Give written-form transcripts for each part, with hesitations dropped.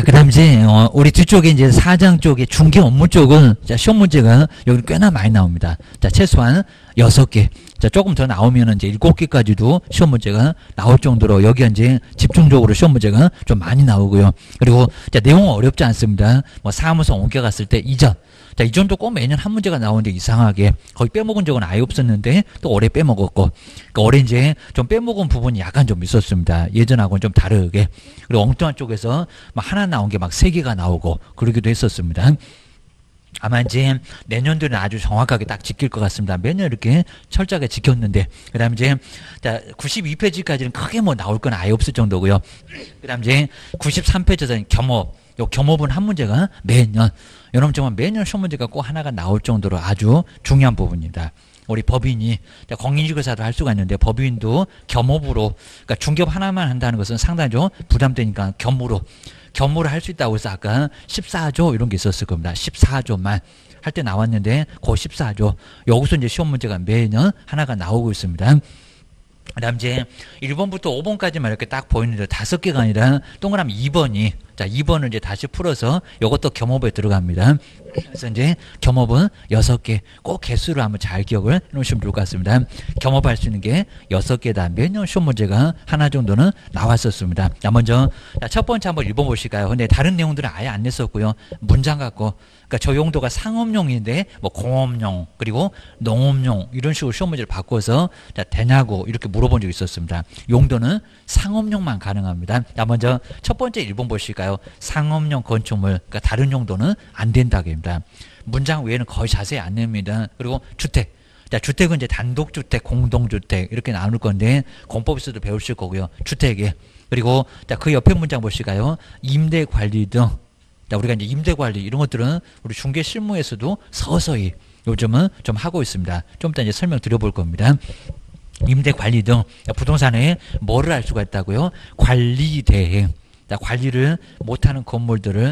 그 다음 이제, 우리 뒤쪽에 이제 4장 쪽에 중개 업무 쪽은, 자, 시험 문제가 여기 꽤나 많이 나옵니다. 자, 최소한 6개. 자, 조금 더 나오면은 이제 7개까지도 시험 문제가 나올 정도로 여기 이제 집중적으로 시험 문제가 좀 많이 나오고요. 그리고, 자, 내용은 어렵지 않습니다. 뭐, 사무소 옮겨갔을 때 이전. 자, 이전도 꼭 매년 한 문제가 나오는데 이상하게 거의 빼먹은 적은 아예 없었는데 또 올해 빼먹었고, 그러니까 올해 이제 좀 빼먹은 부분이 약간 좀 있었습니다. 예전하고는 좀 다르게. 그리고 엉뚱한 쪽에서 막 하나 나온 게 막 3개가 나오고 그러기도 했었습니다. 아마 이제 내년도는 아주 정확하게 딱 지킬 것 같습니다. 매년 이렇게 철저하게 지켰는데, 그 다음 이제, 자, 92페이지까지는 크게 뭐 나올 건 아예 없을 정도고요. 그 다음 이제 93페이지에서는 겸업. 요 겸업은 한 문제가 매년, 여러분 정말 매년 시험 문제가 꼭 하나가 나올 정도로 아주 중요한 부분입니다. 우리 법인이, 공인중개사도 할 수가 있는데 법인도 겸업으로, 그러니까 중개업 하나만 한다는 것은 상당히 좀 부담되니까 겸으로 할 수 있다고 해서 아까 14조 이런 게 있었을 겁니다. 14조만 할 때 나왔는데 그 14조 여기서 이제 시험 문제가 매년 하나가 나오고 있습니다. 그 다음 이제 1번부터 5번까지만 이렇게 딱 보이는데 5개가 아니라 동그라미 2번이, 자, 2번을 이제 다시 풀어서 이것도 겸업에 들어갑니다. 그래서 이제 겸업은 6개, 꼭 개수를 한번 잘 기억을 해 놓으시면 좋을 것 같습니다. 겸업할 수 있는 게 6개다. 매년 시험 문제가 하나 정도는 나왔었습니다. 자, 먼저, 자, 첫 번째 한번 1번 보실까요? 근데 다른 내용들은 아예 안 냈었고요. 문장 갖고, 그러니까 저 용도가 상업용인데 뭐 공업용 그리고 농업용 이런 식으로 시험 문제를 바꿔서 자, 되냐고 이렇게 물어본 적이 있었습니다. 용도는 상업용만 가능합니다. 자, 먼저 첫 번째 1번 보실까요? 상업용 건축물, 그러니까 다른 용도는 안 된다입니다. 문장 외에는 거의 자세히 안 냅니다. 그리고 주택. 자, 주택은 이제 단독주택, 공동주택 이렇게 나눌 건데 공법에서도 배우실 거고요. 주택에. 그리고 자, 그 옆에 문장 보실까요? 임대관리 등. 자, 우리가 이제 임대관리 이런 것들은 우리 중개 실무에서도 서서히 요즘은 좀 하고 있습니다. 좀 이따 이제 설명 드려볼 겁니다. 임대관리 등 부동산에 뭐를 할 수가 있다고요? 관리 대행. 자, 관리를 못하는 건물들을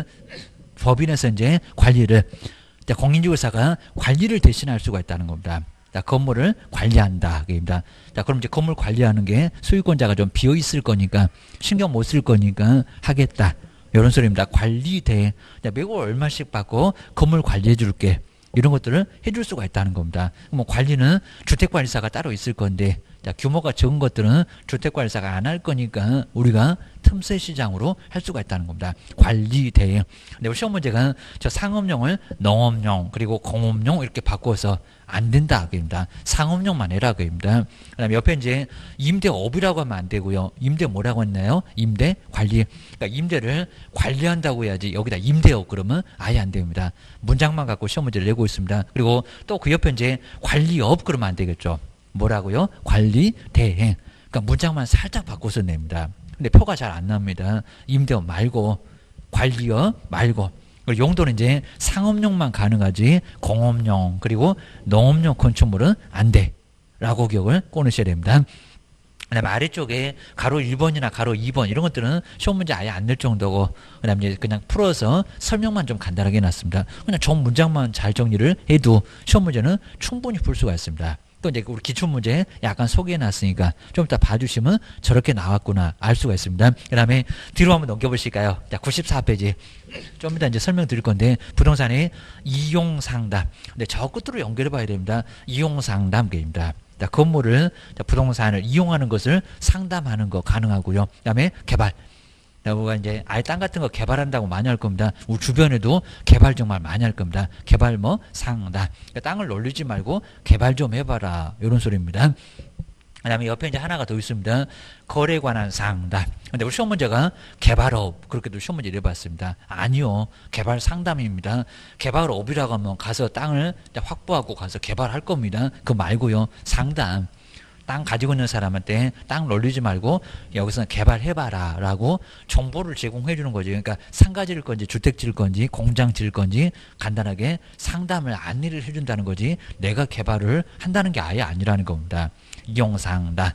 법인에서 이제 관리를, 자, 공인중개사가 관리를 대신할 수가 있다는 겁니다. 자, 건물을 관리한다. 입니다. 자, 그럼 이제 건물 관리하는 게 소유권자가 좀 비어 있을 거니까 신경 못 쓸 거니까 하겠다. 이런 소리입니다. 관리 대행. 자, 매월 얼마씩 받고 건물 관리해 줄게. 이런 것들을 해줄 수가 있다는 겁니다. 뭐 관리는 주택관리사가 따로 있을 건데, 자, 규모가 적은 것들은 주택관리사가 안 할 거니까 우리가 틈새 시장으로 할 수가 있다는 겁니다. 관리 대행. 근데 시험 문제가 저 상업용을 농업용 그리고 공업용 이렇게 바꿔서 안 된다 그입니다. 상업용만 해라 그입니다. 그다음에 옆에 이제 임대업이라고 하면 안 되고요. 임대 뭐라고 했나요? 임대 관리. 그러니까 임대를 관리한다고 해야지 여기다 임대업 그러면 아예 안 됩니다. 문장만 갖고 시험 문제를 내고 있습니다. 그리고 또 그 옆에 이제 관리업 그러면 안 되겠죠. 뭐라고요? 관리 대행. 그러니까 문장만 살짝 바꿔서 냅니다. 근데 표가 잘 안 납니다. 임대업 말고 관리업 말고. 그리고 용도는 이제 상업용만 가능하지 공업용 그리고 농업용 건축물은 안 돼. 라고 기억을 꺼내셔야 됩니다. 그다음에 아래쪽에 가로 1번이나 가로 2번 이런 것들은 시험 문제 아예 안 낼 정도고, 그다음에 이제 그냥 풀어서 설명만 좀 간단하게 해놨습니다. 그냥 정 문장만 잘 정리를 해도 시험 문제는 충분히 풀 수가 있습니다. 또 이제 우리 기출문제 약간 소개해놨으니까 좀 이따 봐주시면 저렇게 나왔구나 알 수가 있습니다. 그 다음에 뒤로 한번 넘겨보실까요? 자, 94페이지. 좀 이따 이제 설명드릴 건데, 부동산의 이용상담. 근데 저 끝으로 연결해 봐야 됩니다. 이용상담계입니다. 자, 건물을, 자, 부동산을 이용하는 것을 상담하는 거 가능하고요. 그 다음에 개발. 우리가 이제 아예 땅 같은 거 개발한다고 많이 할 겁니다. 우리 주변에도 개발 정말 많이 할 겁니다. 개발 뭐 상담. 그러니까 땅을 놀리지 말고 개발 좀 해봐라. 이런 소리입니다. 그 다음에 옆에 이제 하나가 더 있습니다. 거래에 관한 상담. 근데 우리 시험 문제가 개발업 그렇게도 시험 문제 내봤습니다. 아니요. 개발 상담입니다. 개발업이라고 하면 가서 땅을 확보하고 가서 개발할 겁니다. 그거 말고요. 상담. 땅 가지고 있는 사람한테 땅 놀리지 말고 여기서는 개발해봐라 라고 정보를 제공해 주는 거죠. 그러니까 상가 지을 건지 주택 지을 건지 공장 지을 건지 간단하게 상담을 안내를 해준다는 거지 내가 개발을 한다는 게 아예 아니라는 겁니다. 이용상담,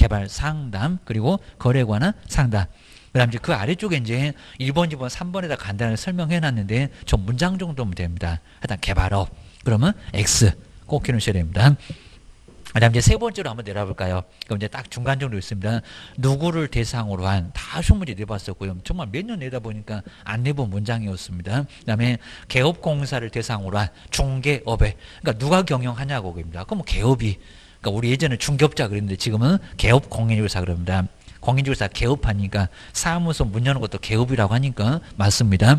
개발상담, 그리고 거래에 관한 상담. 그 다음 이제 그 아래쪽에 이제 1번, 2번, 3번에다 간단하게 설명해 놨는데 저 문장 정도면 됩니다. 하여튼 개발업. 그러면 X 꼭 해놓으셔야 됩니다. 그다음 이제 세 번째로 한번 내려볼까요? 그럼 이제 딱 중간 정도 있습니다. 누구를 대상으로 한 다 시험 문제 내봤었고요. 정말 몇 년 내다 보니까 안 내본 문장이었습니다. 그다음에 개업공사를 대상으로 한 중개업에, 그러니까 누가 경영하냐고 그럽니다. 그럼 개업이, 그러니까 우리 예전에 중개업자 그랬는데 지금은 개업공인중개사 그럽니다. 공인중개사 개업하니까 사무소 문 여는 것도 개업이라고 하니까 맞습니다.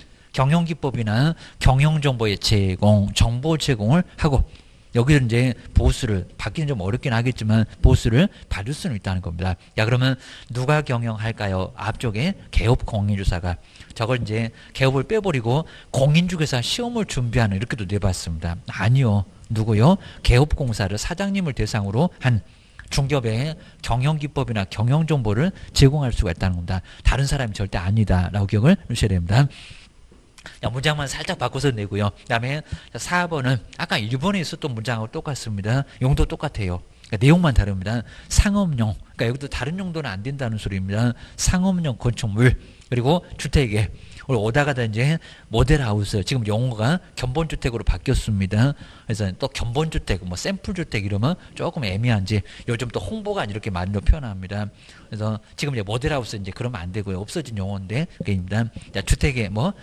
경영기법이나 경영정보의 제공, 정보 제공을 하고, 여기서 이제 보수를 받기는 좀 어렵긴 하겠지만 보수를 받을 수는 있다는 겁니다. 야, 그러면 누가 경영할까요? 앞쪽에 개업 공인중개사가, 저걸 이제 개업을 빼버리고 공인중개사 시험을 준비하는, 이렇게도 내봤습니다. 아니요. 누구요? 개업공사를 사장님을 대상으로 한 중개업의 경영기법이나 경영정보를 제공할 수가 있다는 겁니다. 다른 사람이 절대 아니다 라고 기억을 하셔야 됩니다. 문장만 살짝 바꿔서 내고요. 그 다음에 4번은 아까 1번에 있었던 문장하고 똑같습니다. 용도 똑같아요. 그러니까 내용만 다릅니다. 상업용, 그러니까 여기도 다른 용도는 안 된다는 소리입니다. 상업용 건축물, 그리고 주택에, 우리 오다 가다 이제 모델하우스, 지금 용어가 견본주택으로 바뀌었습니다. 그래서 또 견본주택, 뭐 샘플주택 이러면 조금 애매한지 요즘 또 홍보가 이렇게 말로 표현합니다. 그래서 지금 이제 모델하우스 이제 그러면 안 되고요. 없어진 용어인데, 그입니다. 주택에 뭐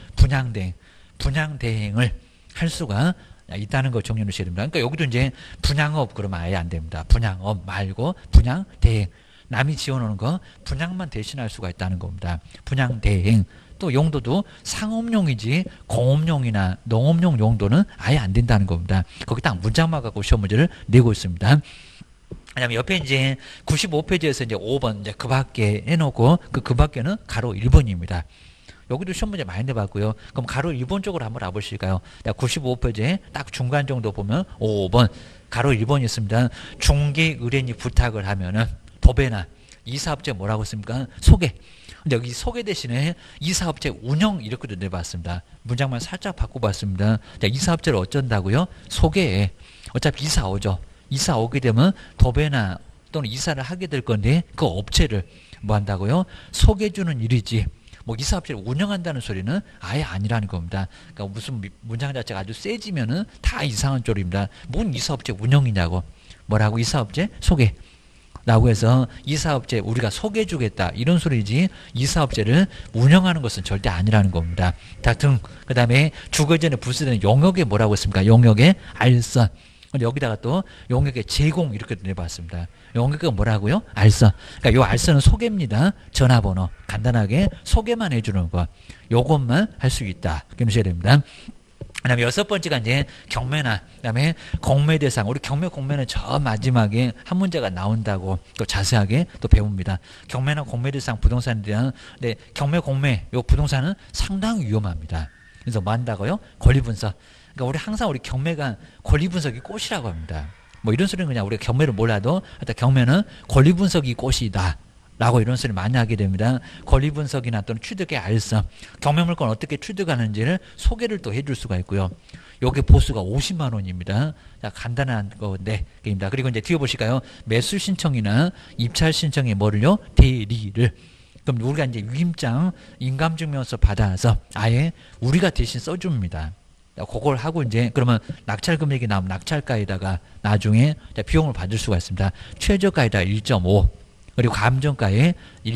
분양대행을 할 수가 있다는 거 정리해 주셔야 됩니다. 그러니까 여기도 이제 분양업 그러면 아예 안 됩니다. 분양업 말고 분양대행. 남이 지어놓은 거 분양만 대신할 수가 있다는 겁니다. 분양대행. 또 용도도 상업용이지 공업용이나 농업용 용도는 아예 안 된다는 겁니다. 거기 딱 문장만 갖고 시험 문제를 내고 있습니다. 그다음에 옆에 이제 95페이지에서 이제 5번 이제 그 밖에 해놓고 그 밖에는 가로 1번입니다. 여기도 시험 문제 많이 내봤고요. 그럼 가로 1번 쪽으로 한번 와보실까요? 95페이지에 딱 중간 정도 보면 5번 가로 1번이 있습니다. 중개 의뢰인이 부탁을 하면은 도배나 이 사업체 뭐라고 했습니까? 소개. 근데 여기 소개 대신에 이 사업체 운영 이렇게도 내봤습니다. 문장만 살짝 바꿔봤습니다. 자, 이 사업체를 어쩐다고요? 소개해. 어차피 이사 오죠. 이사 오게 되면 도배나 또는 이사를 하게 될 건데 그 업체를 뭐 한다고요? 소개해주는 일이지. 뭐 이 사업체를 운영한다는 소리는 아예 아니라는 겁니다. 그러니까 무슨 문장 자체가 아주 세지면은 다 이상한 쪽입니다. 뭔 이 사업체 운영이냐고. 뭐라고? 이 사업체 소개. 라고 해서 이 사업체 우리가 소개해 주겠다 이런 소리지 이 사업체를 운영하는 것은 절대 아니라는 겁니다. 등. 그 다음에 주거 전에 부수되는 용역에 뭐라고 했습니까? 용역에 알선. 여기다가 또 용역의 제공 이렇게 내봤습니다. 용역이 뭐라고요? 알선. 그러니까 요 알선은 소개입니다. 전화번호 간단하게 소개만 해주는 거. 요것만 할 수 있다. 기억하셔야 됩니다. 그 다음에 6번째가 이제 경매나, 그 다음에 공매 대상. 우리 경매 공매는 저 마지막에 한 문제가 나온다고 또 자세하게 또 배웁니다. 경매나 공매 대상 부동산에 대한, 근데 경매 공매, 요 부동산은 상당히 위험합니다. 그래서 뭐 한다고요? 권리 분석. 그러니까 우리 항상 우리 경매가 권리 분석이 꽃이라고 합니다. 뭐 이런 소리는 그냥 우리가 경매를 몰라도 하여튼 경매는 권리 분석이 꽃이다. 라고 이런 소리 많이 하게 됩니다. 권리 분석이나 또는 취득의 알선, 경매물건 어떻게 취득하는지를 소개를 또 해줄 수가 있고요. 요게 보수가 50만 원입니다. 자, 간단한 건데, 입니다. 그리고 이제 뒤에 보실까요? 매수 신청이나 입찰 신청에 뭐를요? 대리를. 그럼 우리가 이제 위임장, 인감증명서 받아서 아예 우리가 대신 써줍니다. 그걸 하고 이제 그러면 낙찰 금액이 나오면 낙찰가에다가 나중에 비용을 받을 수가 있습니다. 최저가에다 1.5. 그리고 감정가의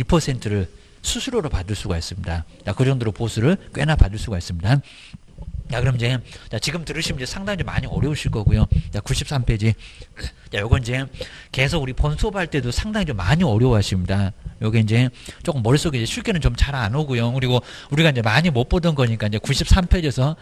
1%를 수수료로 받을 수가 있습니다. 자, 그 정도로 보수를 꽤나 받을 수가 있습니다. 자, 그럼 이제, 자, 지금 들으시면 이제 상당히 좀 많이 어려우실 거고요. 자, 93페이지. 자, 요건 이제 계속 우리 본 수업할 때도 상당히 좀 많이 어려워하십니다. 요게 이제 조금 머릿속에 이제 쉽게는 좀 잘 안 오고요. 그리고 우리가 이제 많이 못 보던 거니까 이제 93페이지에서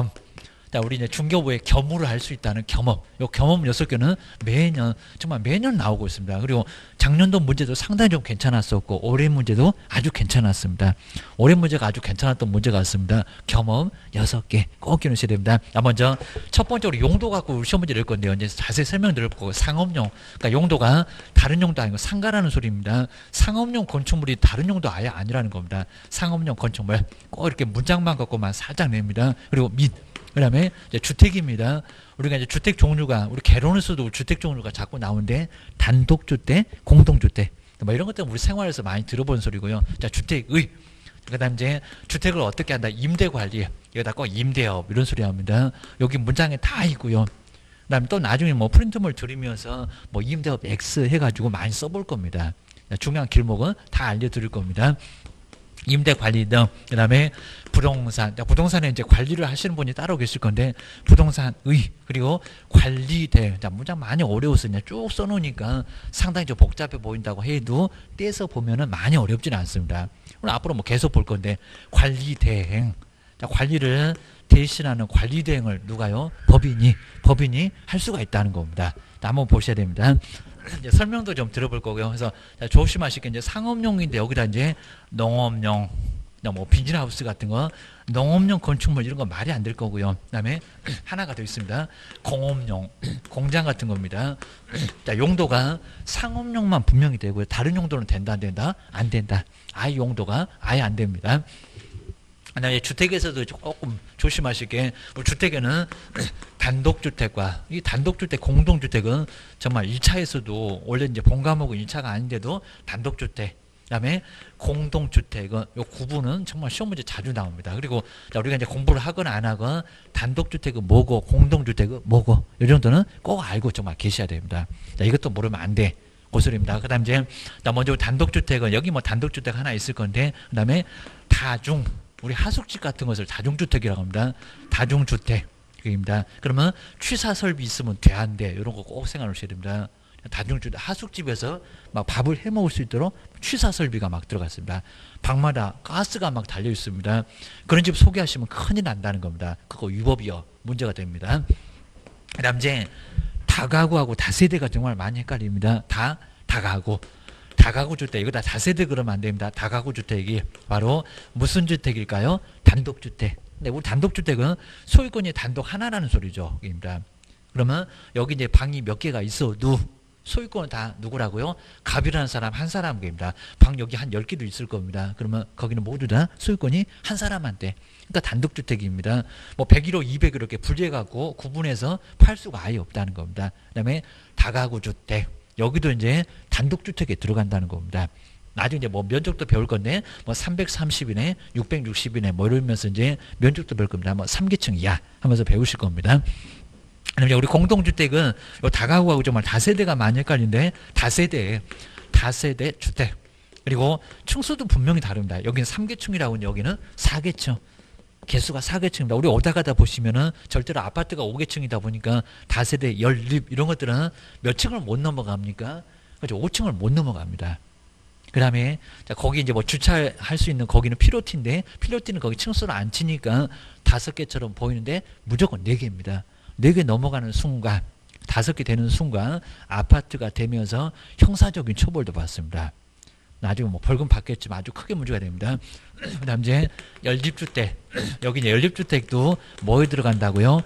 자, 우리 이제 중개부에 겸으로 할 수 있다는 겸업. 요 겸업 6개는 매년, 정말 매년 나오고 있습니다. 그리고 작년도 문제도 상당히 좀 괜찮았었고, 올해 문제도 아주 괜찮았습니다. 올해 문제가 아주 괜찮았던 문제가 있습니다. 겸업 6개 꼭 기억하셔야 됩니다. 먼저 첫 번째로 용도 갖고 시험 문제 낼 건데요. 이제 자세히 설명드릴 거고, 상업용. 그러니까 용도가 다른 용도 아니고 상가라는 소리입니다. 상업용 건축물이 다른 용도 아예 아니라는 겁니다. 상업용 건축물. 꼭 이렇게 문장만 갖고만 살짝 냅니다. 그리고 그 다음에 주택입니다. 우리가 이제 주택 종류가, 우리 개론에서도 주택 종류가 자꾸 나오는데, 단독주택, 공동주택. 뭐 이런 것들은 우리 생활에서 많이 들어본 소리고요. 자, 주택의. 그 다음 이제 주택을 어떻게 한다? 임대 관리. 여기다 꼭 임대업. 이런 소리 합니다. 여기 문장에 다 있고요. 그다음에 또 나중에 뭐 프린트물 들이면서 뭐 임대업 X 해가지고 많이 써볼 겁니다. 중요한 길목은 다 알려드릴 겁니다. 임대 관리 등, 그 다음에 부동산, 부동산에 이제 관리를 하시는 분이 따로 계실 건데, 부동산의, 그리고 관리대, 문장 많이 어려워서 그냥 쭉 써놓으니까 상당히 좀 복잡해 보인다고 해도 떼서 보면은 많이 어렵지는 않습니다. 오늘 앞으로 뭐 계속 볼 건데, 관리대행. 관리를 대신하는 관리대행을 누가요? 법인이 할 수가 있다는 겁니다. 한번 보셔야 됩니다. 이제 설명도 좀 들어볼 거고요. 그래서 조심하실 게 이제 상업용인데 여기다 이제 농업용, 뭐 비즈니스하우스 같은 거, 농업용 건축물 이런 거 말이 안 될 거고요. 그다음에 하나가 더 있습니다. 공업용, 공장 같은 겁니다. 자, 용도가 상업용만 분명히 되고요. 다른 용도는 된다, 안 된다? 안 된다. 아예 용도가 아예 안 됩니다. 그다음에 주택에서도 조금 조심하실 게, 우리 주택에는 단독주택과 이 단독주택, 공동주택은 정말 1차에서도 원래 이제 본과목은 1차가 아닌데도 단독주택, 그다음에 공동주택은 요 구분은 정말 시험 문제 자주 나옵니다. 그리고 우리가 이제 공부를 하거나 안 하거나 단독주택은 뭐고 공동주택은 뭐고 이 정도는 꼭 알고 정말 계셔야 됩니다. 자, 이것도 모르면 안 돼. 고소리입니다. 그다음 이제 먼저 단독주택은 여기 뭐 단독주택 하나 있을 건데, 그다음에 다중, 우리 하숙집 같은 것을 다중주택이라고 합니다. 다중주택입니다. 그러면 취사설비 있으면 돼, 안 돼? 이런 거 꼭 생각하셔야 됩니다. 다중주택, 하숙집에서 막 밥을 해 먹을 수 있도록 취사설비가 막 들어갔습니다. 방마다 가스가 막 달려 있습니다. 그런 집 소개하시면 큰일 난다는 겁니다. 그거 위법이요. 문제가 됩니다. 그 다음 이제 다가구하고 다세대가 정말 많이 헷갈립니다. 다가구. 다가구 주택, 이거 다 다세대 그러면 안 됩니다. 다가구 주택이 바로 무슨 주택일까요? 단독주택. 근데 우리 단독주택은 소유권이 단독 하나라는 소리죠. 입니다. 그러면 여기 이제 방이 몇 개가 있어도 소유권은 다 누구라고요? 갑이라는 사람 한 사람입니다. 방 여기 한 10개도 있을 겁니다. 그러면 거기는 모두 다 소유권이 한 사람한테. 그러니까 단독주택입니다. 뭐 101호, 200호 이렇게 분리해갖고 구분해서 팔 수가 아예 없다는 겁니다. 그 다음에 다가구 주택. 여기도 이제 단독주택에 들어간다는 겁니다. 나중에 이제 뭐 면적도 배울 건데, 뭐 330이네, 660이네, 뭐 이러면서 이제 면적도 배울 겁니다. 뭐 3계층 이하 하면서 배우실 겁니다. 그다음에 우리 공동주택은 요 다가구하고 정말 다세대가 많이 헷갈리는데, 다세대 주택. 그리고 층수도 분명히 다릅니다. 여기는 3계층이라고 하면 여기는 4계층. 개수가 4계층입니다. 우리 오다 가다 보시면은 절대로 아파트가 5계층이다 보니까 다세대, 연립 이런 것들은 몇 층을 못 넘어갑니까? 그렇죠. 5층을 못 넘어갑니다. 그 다음에 거기 이제 뭐 주차할 수 있는 거기는 필로티인데, 필로티는 거기 층수를 안 치니까 5개처럼 보이는데 무조건 4개입니다. 4개 넘어가는 순간, 5개 되는 순간 아파트가 되면서 형사적인 처벌도 받습니다. 나중에 뭐 벌금 받겠지만 아주 크게 문제가 됩니다. 그 다음 이제 연립주택. 여기 이제 연립주택도 뭐에 들어간다고요?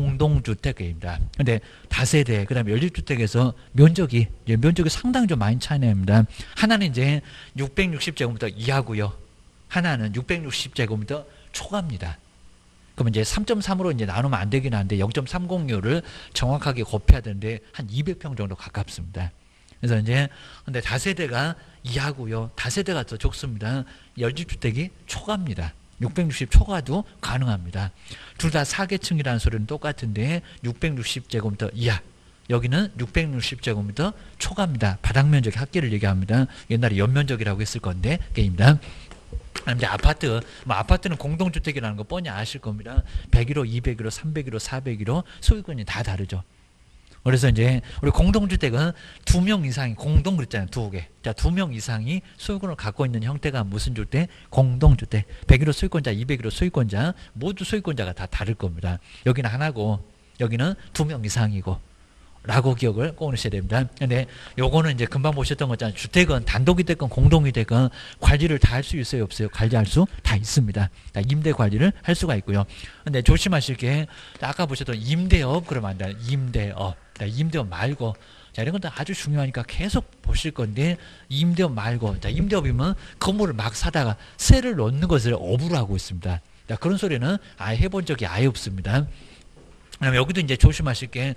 공동주택입니다. 근데 다세대, 그 다음에 연립주택에서 면적이 상당히 좀 많이 차이납니다. 하나는 이제 660제곱미터 이하고요. 하나는 660제곱미터 초과입니다. 그러면 이제 3.3으로 이제 나누면 안 되긴 한데 0.306를 정확하게 곱해야 되는데 한 200평 정도 가깝습니다. 그래서 이제 근데 다세대가 이하고요. 다세대가 더 적습니다. 연립주택이 초과입니다. 660 초과도 가능합니다. 둘 다 4계층이라는 소리는 똑같은데 660제곱미터 이하. 여기는 660제곱미터 초과입니다. 바닥면적 합계를 얘기합니다. 옛날에 연면적이라고 했을 건데 게임입니다. 이제 아파트, 뭐 아파트는 공동주택이라는 거 뻔히 아실 겁니다. 101호, 201호, 301호, 401호 소유권이 다 다르죠. 그래서 이제 우리 공동주택은 2명 이상이 공동 그랬잖아요. 2개. 자, 2명 이상이 소유권을 갖고 있는 형태가 무슨 주택? 공동주택. 101호 소유권자, 201호 소유권자 모두 소유권자가 다 다를 겁니다. 여기는 하나고 여기는 2명 이상이고 라고 기억을 꼭 하셔야 됩니다. 근데 요거는 이제 금방 보셨던 거잖아요. 주택은 단독이 됐건 공동이 됐건 관리를 다 할 수 있어요, 없어요? 관리할 수 다 있습니다. 임대 관리를 할 수가 있고요. 근데 조심하실 게 아까 보셨던 임대업 그러면 안 돼요. 임대업. 임대업 말고 자, 이런 것도 아주 중요하니까 계속 보실 건데 임대업 말고 자, 임대업이면 건물을 막 사다가 세를 넣는 것을 업으로 하고 있습니다. 자, 그런 소리는 아예 해본 적이 아예 없습니다. 그다음에 여기도 이제 조심하실 게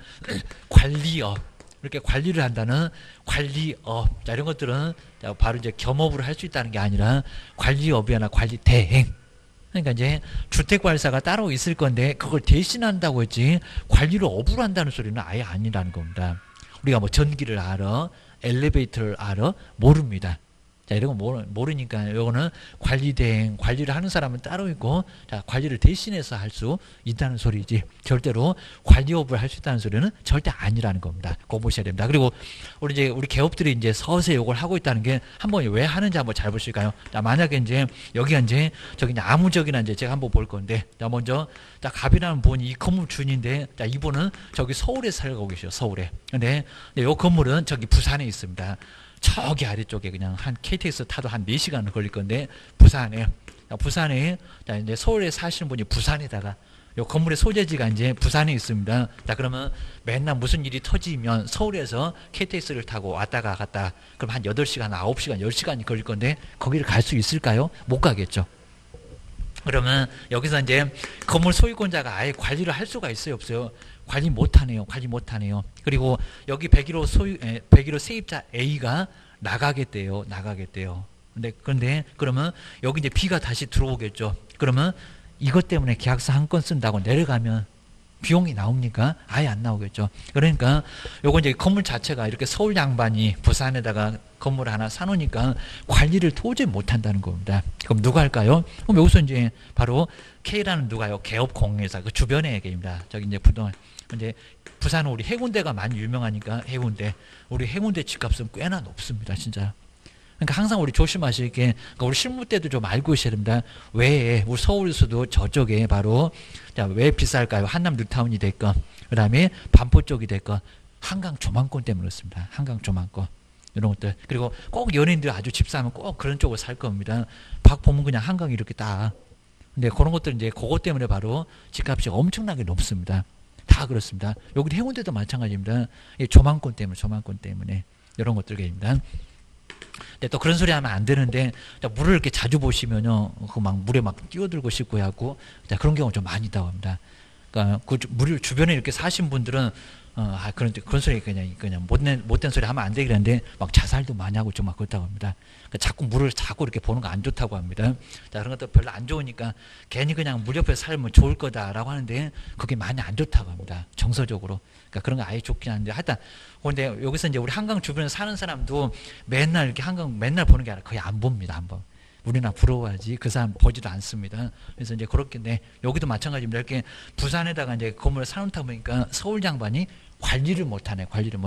관리업 이렇게 관리를 한다는 관리업 자, 이런 것들은 바로 이제 겸업을 할 수 있다는 게 아니라 관리업이 아니라 관리 대행 그러니까 이제 주택관리사가 따로 있을 건데 그걸 대신한다고 했지 관리를 업으로 한다는 소리는 아예 아니라는 겁니다. 우리가 뭐 전기를 알아, 엘리베이터를 알아? 모릅니다. 자, 이런 거 모르니까 이거는 관리대행, 관리를 하는 사람은 따로 있고, 자, 관리를 대신해서 할 수 있다는 소리지. 절대로 관리업을 할 수 있다는 소리는 절대 아니라는 겁니다. 그거 보셔야 됩니다. 그리고 우리 개업들이 이제 서서히 이걸 하고 있다는 게 한번 왜 하는지 한번 잘 보실까요? 자, 만약에 이제 여기가 이제 저기 아무적이나 이제 제가 한번 볼 건데, 자, 먼저 자, 갑이라는 분이 이 건물 주인인데, 자, 이분은 저기 서울에 살고 계셔요. 서울에. 근데 이 건물은 저기 부산에 있습니다. 저기 아래쪽에 그냥 한 KTX 타도 한 4시간 걸릴 건데 부산에 자, 이제 서울에 사시는 분이 부산에다가 요 건물의 소재지가 이제 부산에 있습니다. 자, 그러면 맨날 무슨 일이 터지면 서울에서 KTX를 타고 왔다가 갔다 그럼 한 8시간, 9시간, 10시간이 걸릴 건데 거기를 갈 수 있을까요? 못 가겠죠. 그러면 여기서 이제 건물 소유권자가 아예 관리를 할 수가 있어요, 없어요? 관리 못하네요. 관리 못하네요. 그리고 여기 101호 세입자 A가 나가겠대요. 그런데 그러면 여기 이제 B가 다시 들어오겠죠. 그러면 이것 때문에 계약서 한 건 쓴다고 내려가면 비용이 나옵니까? 아예 안 나오겠죠. 그러니까 요거 이제 건물 자체가 이렇게 서울 양반이 부산에다가 건물 하나 사놓으니까 관리를 도저히 못한다는 겁니다. 그럼 누가 할까요? 그럼 여기서 이제 바로 K라는 누가요? 개업공회사 그 주변의 얘기입니다. 저기 이제 이제 부산은 우리 해운대가 많이 유명하니까 해운대 우리 해운대 집값은 꽤나 높습니다. 진짜. 그러니까 항상 우리 조심하실 게 그러니까 우리 실무 때도 좀 알고 있어야 됩니다. 왜 우리 서울에서도 저쪽에 바로 자, 왜 비쌀까요? 한남 뉴타운이 됐건 그 다음에 반포 쪽이 됐건 한강 조망권 때문에 그렇습니다. 한강 조망권 이런 것들 그리고 꼭 연예인들 아주 집 사면 꼭 그런 쪽으로 살 겁니다. 박 보면 그냥 한강이 이렇게 딱 근데 그런 것들 이제 그것 때문에 바로 집값이 엄청나게 높습니다. 다 그렇습니다. 여기 해운대도 마찬가지입니다. 조망권 때문에 이런 것들입니다. 근데 또 그런 소리 하면 안 되는데 물을 이렇게 자주 보시면요, 그 막 물에 막 뛰어들고 싶고 하고 그런 경우 좀 많이 있다고 합니다. 그러니까 그 물 주변에 이렇게 사신 분들은 그런 소리 그냥 못된 소리 하면 안 되겠는데 막 자살도 많이 하고 좀 막 그렇다고 합니다. 그러니까 자꾸 물을 자꾸 이렇게 보는 거 안 좋다고 합니다. 자, 그런 것도 별로 안 좋으니까 괜히 그냥 물 옆에 살면 좋을 거다라고 하는데 그게 많이 안 좋다고 합니다. 정서적으로. 그러니까 그런 거 아예 좋긴 한데 하여튼 근데 여기서 이제 우리 한강 주변에 사는 사람도 맨날 이렇게 한강 맨날 보는 게 아니라 거의 안 봅니다. 한 번. 우리나 부러워하지 그 사람 보지도 않습니다. 그래서 이제 그렇게 여기도 마찬가지입니다. 이렇게 부산에다가 이제 건물을 사놓다 보니까 서울 양반이 관리를 못하네.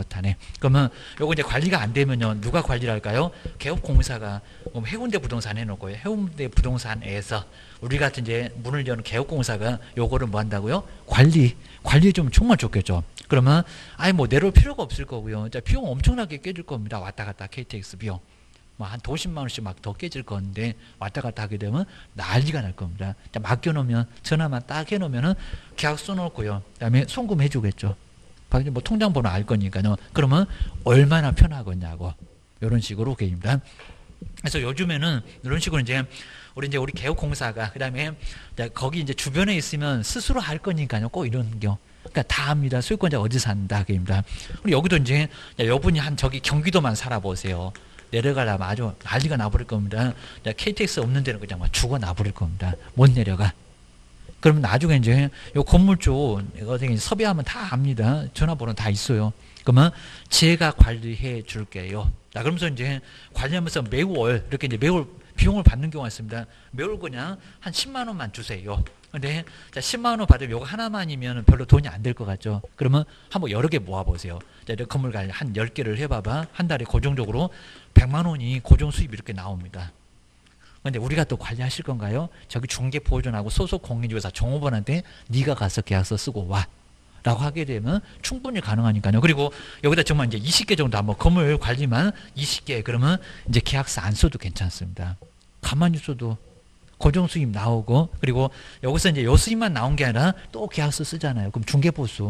그러면 요거 이제 관리가 안 되면요 누가 관리를 할까요? 개업공사가 해운대 부동산 해놓고 해운대 부동산에서 우리 같은 이제 문을 여는 개업공사가 요거를 뭐 한다고요? 관리 좀 정말 좋겠죠. 그러면 아예 뭐 내려올 필요가 없을 거고요. 자, 비용 엄청나게 깨질 겁니다. 왔다 갔다 KTX 비용. 뭐 한 50만 원씩 막 더 깨질 건데 왔다 갔다 하게 되면 난리가 날 겁니다. 자, 맡겨놓으면 전화만 딱 해놓으면은 계약 써놓고요. 그다음에 송금해 주겠죠. 뭐 통장 번호 알 거니까요. 그러면 얼마나 편하겠냐고 이런 식으로 계입니다. 그래서 요즘에는 이런 식으로 이제 우리 개업공사가 그다음에 거기 이제 주변에 있으면 스스로 할 거니까요. 꼭 이런 경우. 그러니까 다 압니다. 소유권자 어디 산다 그입니다. 그리고 여기도 이제 여분이 한 저기 경기도만 살아보세요. 내려가려면 아주 난리가 나버릴 겁니다. KTX 없는 데는 그냥 막 죽어 나버릴 겁니다. 못 내려가. 그러면 나중에 이제 요 건물주 어떻게 섭외하면 다 압니다. 전화번호 다 있어요. 그러면 제가 관리해 줄게요. 자, 그러면서 이제 관리하면서 매월 이렇게 이제 매월 비용을 받는 경우가 있습니다. 매월 그냥 한 10만 원만 주세요. 근데 자, 10만 원 받으면 요거 하나만이면 별로 돈이 안 될 것 같죠. 그러면 한번 여러 개 모아보세요. 자, 건물 관리 한 10개를 해봐봐. 한 달에 고정적으로 100만 원이 고정 수입이 이렇게 나옵니다. 근데 우리가 또 관리하실 건가요? 저기 중개 보존하고 소속 공인중개사 종업원한테 네가 가서 계약서 쓰고 와 라고 하게 되면 충분히 가능하니까요. 그리고 여기다 정말 이제 20개 정도 한번 건물 관리만 20개 그러면 이제 계약서 안 써도 괜찮습니다. 가만히 있어도 고정 수입 나오고 그리고 여기서 이제 요 수입만 나온 게 아니라 또 계약서 쓰잖아요. 그럼 중개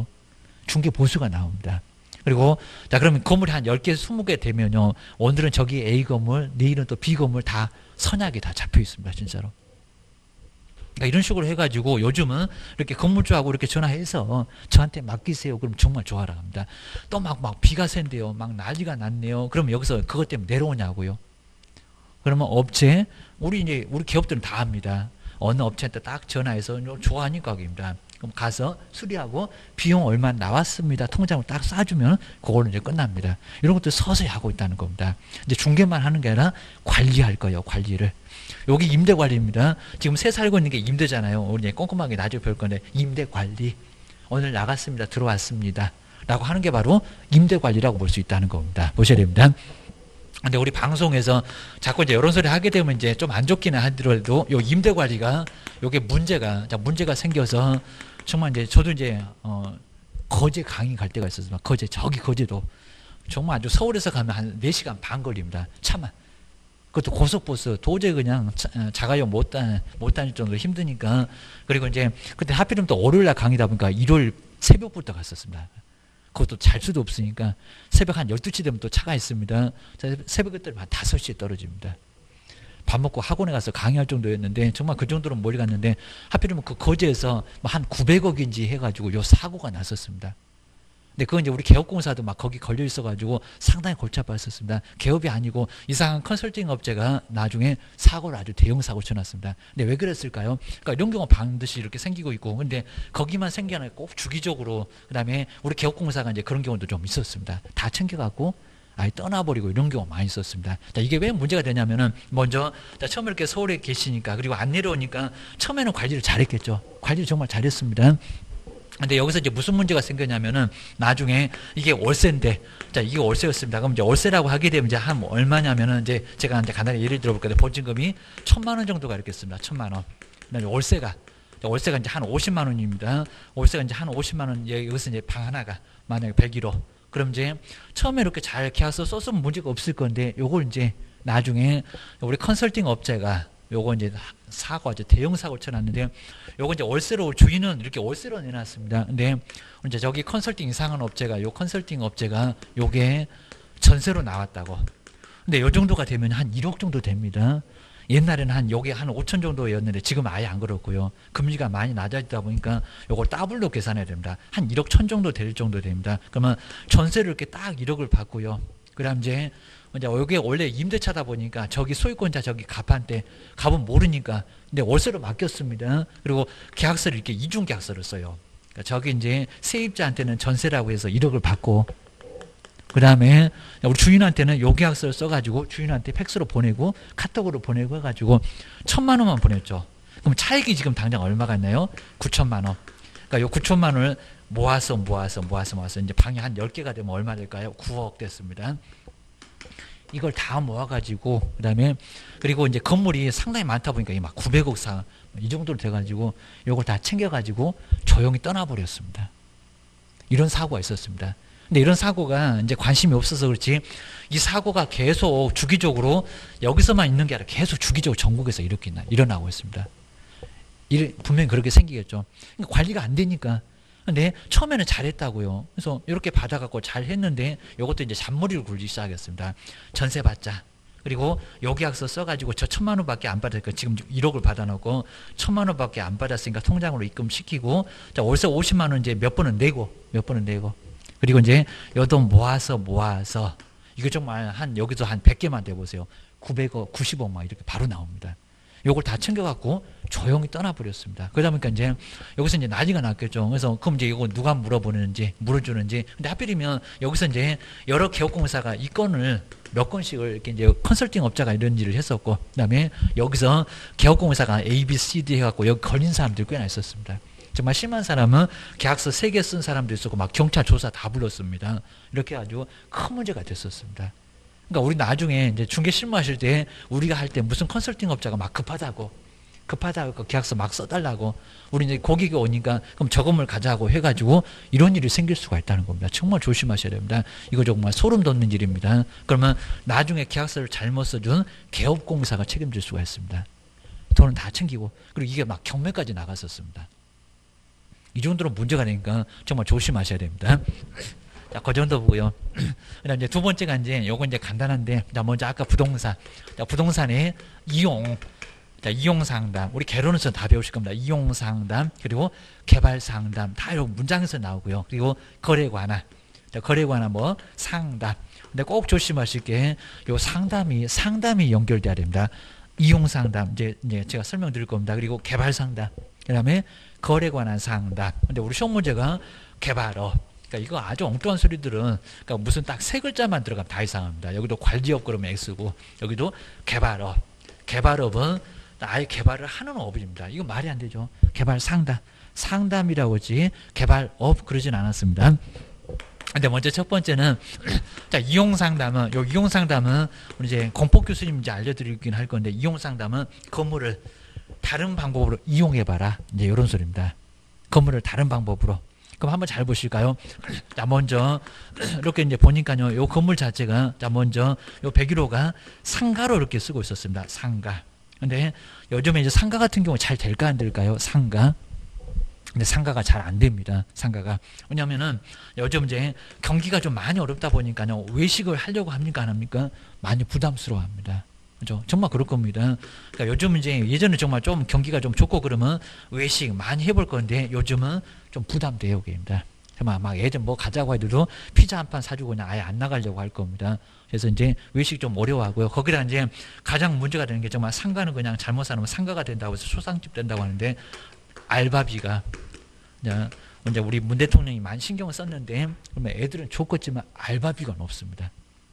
보수가 나옵니다. 그리고 자 그러면 건물이 한 10개, 20개 되면요. 오늘은 저기 A 건물, 내일은 또 B 건물 다 선약이 다 잡혀 있습니다. 진짜로. 그러니까 이런 식으로 해가지고 요즘은 이렇게 건물주하고 이렇게 전화해서 저한테 맡기세요. 그럼 정말 좋아라 합니다. 또 막 비가 샌대요. 막 난리가 났네요. 그러면 여기서 그것 때문에 내려오냐고요. 그러면 업체, 우리 기업들은 다 합니다. 어느 업체한테 딱 전화해서 좋아하니까 가격입니다. 그럼 가서 수리하고 비용 얼마 나왔습니다. 통장을 딱 쏴주면 그걸로 이제 끝납니다. 이런 것도 서서히 하고 있다는 겁니다. 이제 중개만 하는 게 아니라 관리할 거예요. 관리를. 여기 임대 관리입니다. 지금 새 살고 있는 게 임대잖아요. 우리 이제 꼼꼼하게 나중에 볼 건데 임대 관리. 오늘 나갔습니다. 들어왔습니다. 라고 하는 게 바로 임대 관리라고 볼 수 있다는 겁니다. 보셔야 됩니다. 근데 우리 방송에서 자꾸 이제 이런 소리 하게 되면 이제 좀 안 좋기는 하더라도 요 임대 관리가 요게 문제가 생겨서 정말 이제 저도 이제 거제 강의 갈 때가 있었습니다. 거제도 정말 아주 서울에서 가면 한 4시간 반 걸립니다. 차만. 그것도 고속버스 도저히 그냥 자가용 못 다닐 정도로 힘드니까. 그리고 이제 그때 하필이면 또 월요일 날 강의다 보니까 일요일 새벽부터 갔었습니다. 그것도 잘 수도 없으니까 새벽 한 12시 되면 또 차가 있습니다. 새벽 때 한 5시에 떨어집니다. 밥 먹고 학원에 가서 강의할 정도였는데 정말 그 정도로 멀리 갔는데 하필이면 그 거제에서 한 900억인지 해가지고 요 사고가 났었습니다. 근데 그건 이제 우리 개업공사도 막 거기 걸려 있어가지고 상당히 골치 아팠었습니다. 개업이 아니고 이상한 컨설팅 업체가 나중에 사고를 아주 대형 사고 쳐놨습니다. 근데 왜 그랬을까요? 그러니까 이런 경우 반드시 이렇게 생기고 있고, 근데 거기만 생겨나 꼭 주기적으로, 그다음에 우리 개업공사가 이제 그런 경우도 좀 있었습니다. 다 챙겨갖고 아예 떠나버리고 이런 경우 많이 있었습니다. 자, 이게 왜 문제가 되냐면은 먼저 처음에 이렇게 서울에 계시니까 그리고 안 내려오니까 처음에는 관리를 잘했겠죠. 관리를 정말 잘했습니다. 근데 여기서 이제 무슨 문제가 생겼냐면은 나중에 이게 월세인데, 자, 이게 월세였습니다. 그럼 이제 월세라고 하게 되면 이제 한 얼마냐면은 이제 제가 이제 간단히 예를 들어볼게요. 보증금이 1,000만 원 정도가 이렇겠습니다. 1,000만 원. 그다음에 월세가 이제 한 50만 원입니다. 월세가 이제 한 50만 원, 여기서 이제 방 하나가 만약에 101호. 그럼 이제 처음에 이렇게 잘 계약서 썼으면 문제가 없을 건데 요걸 이제 나중에 우리 컨설팅 업체가 요거 이제 이제 대형 사고를 쳐놨는데 요거 이제 월세로 주인은 이렇게 월세로 내놨습니다. 근데 이제 저기 컨설팅 이상한 업체가 요 컨설팅 업체가 요게 전세로 나왔다고. 근데 요 정도가 되면 한 1억 정도 됩니다. 옛날에는 요게 한 5천 정도였는데 지금 아예 안 그렇고요. 금리가 많이 낮아지다 보니까 요걸 더블로 계산해야 됩니다. 한 1억 천 정도 될 정도 됩니다. 그러면 전세를 이렇게 딱 1억을 받고요. 그다음 이제 여기 원래 임대차다 보니까 저기 소유권자 저기 갑한테 갑은 모르니까 근데 월세로 맡겼습니다. 그리고 계약서를 이렇게 이중 계약서를 써요. 그러니까 저기 이제 세입자한테는 전세라고 해서 1억을 받고, 그 다음에 우리 주인한테는 요 계약서를 써가지고 주인한테 팩스로 보내고 카톡으로 보내고 해가지고 1,000만 원만 보냈죠. 그럼 차익이 지금 당장 얼마가 있나요? 9천만 원. 그러니까 요 9천만 원을 모아서 이제 방이 한 10개가 되면 얼마 될까요? 9억 됐습니다. 이걸 다 모아가지고 그리고 이제 건물이 상당히 많다 보니까 막 900억 이 정도로 돼가지고 요걸 다 챙겨가지고 조용히 떠나버렸습니다. 이런 사고가 있었습니다. 근데 이런 사고가 이제 관심이 없어서 그렇지 이 사고가 계속 주기적으로 여기서만 있는 게 아니라 계속 주기적으로 전국에서 이렇게 일어나고 있습니다. 분명히 그렇게 생기겠죠. 그러니까 관리가 안 되니까. 근데 처음에는 잘했다고요. 그래서 이렇게 받아갖고 잘했는데 이것도 이제 잔머리를 굴기 시작했습니다. 전세 받자. 그리고 요 계약서 써가지고 저 1,000만 원밖에 안 받았으니까 지금 1억을 받아놓고 1,000만 원밖에 안 받았으니까 통장으로 입금시키고, 자, 월세 50만 원 이제 몇 번은 내고 그리고 이제 요 돈 모아서 이거 정말 여기서 한 100개만 대보세요. 900억, 90억 막 이렇게 바로 나옵니다. 요걸 다 챙겨갖고 조용히 떠나버렸습니다. 그러다 보니까 이제 여기서 이제 난리가 났겠죠. 그래서 그럼 이제 이거 누가 물어주는지. 근데 하필이면 여기서 이제 여러 개업공사가 이 건을 몇 건씩을 이렇게 이제 컨설팅 업자가 이런 일을 했었고, 그다음에 여기서 개업공사가 A, B, C, D 해갖고 여기 걸린 사람들이 꽤나 있었습니다. 정말 심한 사람은 계약서 3개 쓴 사람도 있었고 막 경찰 조사 다 불렀습니다. 이렇게 아주 큰 문제가 됐었습니다. 그러니까 우리 나중에 이제 중개 실무하실 때 우리가 할 때 무슨 컨설팅 업자가 막 급하다고 계약서 막 써달라고 우리 이제 고객이 오니까 그럼 저금을 가자고 해가지고 이런 일이 생길 수가 있다는 겁니다. 정말 조심하셔야 됩니다. 이거 정말 소름 돋는 일입니다. 그러면 나중에 계약서를 잘못 써준 개업공사가 책임질 수가 있습니다. 돈은 다 챙기고, 그리고 이게 막 경매까지 나갔었습니다. 이 정도로 문제가 되니까 정말 조심하셔야 됩니다. 자, 그 정도 보고요. 그다음 이제 두 번째가 이제 요건 이제 간단한데, 자, 먼저 아까 부동산. 자, 부동산의 이용 상담. 우리 개론에서 다 배우실 겁니다. 이용 상담, 그리고 개발 상담. 다 요 문장에서 나오고요. 그리고 거래 관한. 자, 거래 관한 상담. 근데 꼭 조심하실 게 요 상담이 연결돼야 됩니다. 이용 상담 이제 제가 설명드릴 겁니다. 그리고 개발 상담, 그다음에 거래 관한 상담. 근데 우리 시험 문제가 개발업. 그러니까 이거 아주 엉뚱한 소리들은 그러니까 무슨 딱 세 글자만 들어가면 다 이상합니다. 여기도 관리업 그러면 X고 여기도 개발업. 개발업은 아예 개발을 하는 업입니다. 이거 말이 안 되죠. 개발 상담. 상담이라고 하지 개발업 그러진 않았습니다. 근데 먼저 첫 번째는 자, 이용 상담은 요 이용 상담은 우리 이제 공법 교수님 이제 알려드리긴 할 건데 이용 상담은 건물을 다른 방법으로 이용해 봐라. 이제 이런 소리입니다. 건물을 다른 방법으로. 그럼 한번 잘 보실까요? 자, 먼저 이렇게 이제 보니까요. 요 건물 자체가 자, 먼저 요 101호가 상가로 이렇게 쓰고 있었습니다. 상가. 근데 요즘에 이제 상가 같은 경우 잘 될까 안 될까요? 상가. 근데 상가가 잘 안 됩니다. 상가가. 왜냐면은 요즘 이제 경기가 좀 많이 어렵다 보니까요. 외식을 하려고 합니까? 안 합니까? 많이 부담스러워 합니다. 그죠? 정말 그럴 겁니다. 그러니까 요즘 이제 예전에 정말 좀 경기가 좀 좋고 그러면 외식 많이 해볼 건데 요즘은 좀 부담돼요. 그입니다. 정말 막 예전 뭐 가자고 해도 피자 한 판 사주고 그냥 아예 안 나가려고 할 겁니다. 그래서 이제 외식 좀 어려워하고요. 거기다 이제 가장 문제가 되는 게 정말 상가는 그냥 잘못 사놓으면 상가가 된다고 해서 소상집 된다고 하는데 알바비가 이제 우리 문 대통령이 많이 신경을 썼는데 그러면 애들은 좋겠지만 알바비가 없습니다.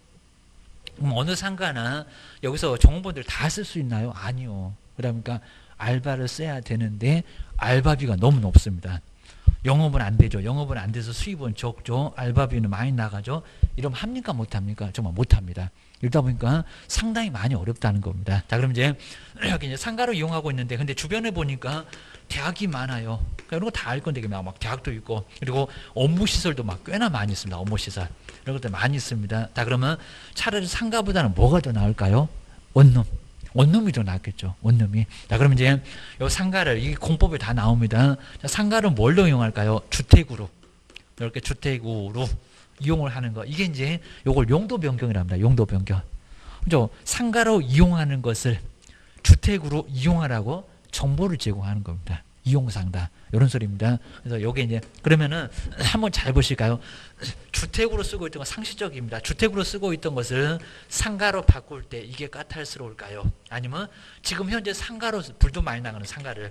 그럼 어느 상가나 여기서 종업원들 다 쓸 수 있나요? 아니요. 그러니까 알바를 써야 되는데 알바비가 너무 높습니다. 영업은 안 되죠. 영업은 안 돼서 수입은 적죠. 알바비는 많이 나가죠. 이러면 합니까? 못합니까? 정말 못합니다. 이러다 보니까 상당히 많이 어렵다는 겁니다. 자, 그럼 이제 여기 이제 상가로 이용하고 있는데 근데 주변에 보니까 대학이 많아요. 그러니까 이런 거 다 알 건데 막 대학도 있고 그리고 업무 시설도 막 꽤나 많이 있습니다. 업무 시설 이런 것들 많이 있습니다. 자, 그러면 차라리 상가보다는 뭐가 더 나을까요? 원룸. 원룸이 더 낫겠죠. 원룸이. 자, 그럼 이제 요 상가를 이 공법에 다 나옵니다. 자, 상가를 뭘로 이용할까요? 주택으로. 이렇게 주택으로 이용을 하는 거. 이게 이제 요걸 용도 변경이랍니다. 용도 변경. 그죠? 상가로 이용하는 것을 주택으로 이용하라고 정보를 제공하는 겁니다. 이용상담. 이런 소리입니다. 그래서 요게 이제 그러면은 한번 잘 보실까요? 주택으로 쓰고 있던 건 상시적입니다. 주택으로 쓰고 있던 것을 상가로 바꿀 때 이게 까탈스러울까요? 아니면 지금 현재 상가로 불도 많이 나가는